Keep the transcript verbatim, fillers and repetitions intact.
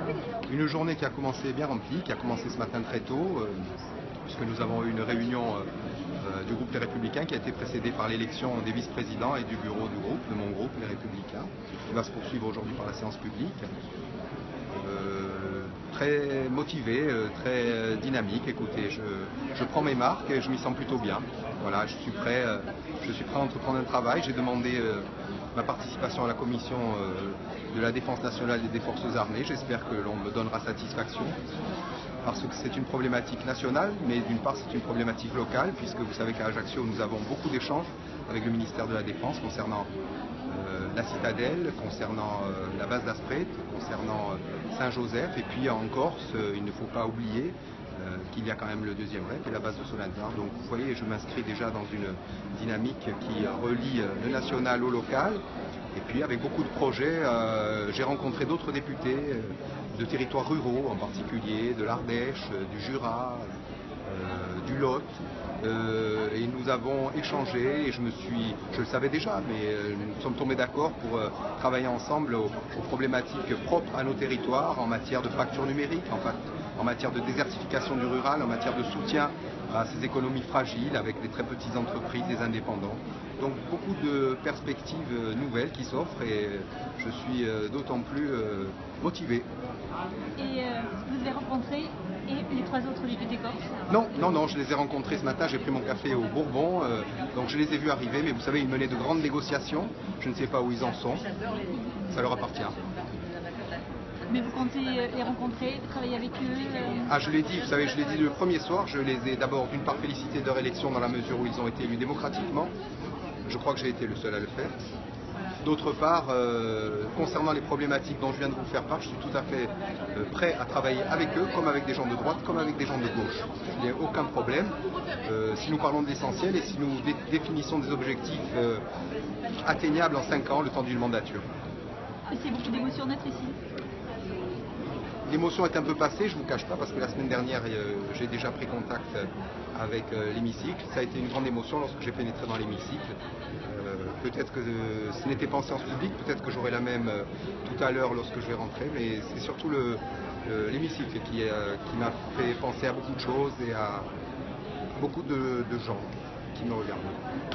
Une journée qui a commencé bien remplie, qui a commencé ce matin très tôt, euh, puisque nous avons eu une réunion euh, du groupe Les Républicains qui a été précédée par l'élection des vice-présidents et du bureau du groupe, de mon groupe Les Républicains, qui va se poursuivre aujourd'hui par la séance publique. Euh, très motivé, euh, très dynamique. Écoutez, je, je prends mes marques et je m'y sens plutôt bien. Voilà, je suis prêt, euh, je suis prêt à entreprendre un travail. J'ai demandé euh, ma participation à la commission euh, de la défense nationale et des forces armées. J'espère que l'on me donnera satisfaction, parce que c'est une problématique nationale, mais d'une part c'est une problématique locale, puisque vous savez qu'à Ajaccio nous avons beaucoup d'échanges avec le ministère de la Défense concernant euh, la citadelle, concernant euh, la base d'Aspret, concernant euh, Saint-Joseph, et puis en Corse, euh, il ne faut pas oublier euh, qu'il y a quand même le deuxième rep et la base de Solentard. Donc vous voyez, je m'inscris déjà dans une dynamique qui relie euh, le national au local. Et puis avec beaucoup de projets, euh, j'ai rencontré d'autres députés euh, de territoires ruraux, en particulier de l'Ardèche, euh, du Jura, euh, du Lot, euh, et nous avons échangé, et je me suis, je le savais déjà, mais euh, nous sommes tombés d'accord pour euh, travailler ensemble aux, aux problématiques propres à nos territoires en matière de fracture numérique, en, fait, en matière de désertification du rural, en matière de soutien à ces économies fragiles avec des très petites entreprises, des indépendants. Donc beaucoup de perspectives nouvelles qui s'offrent et je suis d'autant plus motivé. Et euh, vous avez rencontré et les trois autres députés corses? Non, non, non, je les ai rencontrés ce matin, j'ai pris mon café au Bourbon, euh, donc je les ai vus arriver, mais vous savez, ils menaient de grandes négociations, je ne sais pas où ils en sont, ça leur appartient. Mais vous comptez les rencontrer, travailler avec eux euh... Ah, je l'ai dit, vous savez, je l'ai dit le premier soir, je les ai d'abord d'une part félicités de leur élection dans la mesure où ils ont été élus démocratiquement. Je crois que j'ai été le seul à le faire. D'autre part, euh, concernant les problématiques dont je viens de vous faire part, je suis tout à fait euh, prêt à travailler avec eux, comme avec des gens de droite, comme avec des gens de gauche. Il n'y a aucun problème. Euh, si nous parlons de l'essentiel et si nous dé définissons des objectifs euh, atteignables en cinq ans, le temps d'une mandature. Et c'est beaucoup d'émotions d'être ici? L'émotion est un peu passée, je ne vous cache pas, parce que la semaine dernière, euh, j'ai déjà pris contact avec euh, l'hémicycle. Ça a été une grande émotion lorsque j'ai pénétré dans l'hémicycle. Euh, peut-être que euh, ce n'était pas en séance publique, peut-être que j'aurai la même euh, tout à l'heure lorsque je vais rentrer, mais c'est surtout l'hémicycle qui, euh, qui m'a fait penser à beaucoup de choses et à beaucoup de, de gens qui me regardent.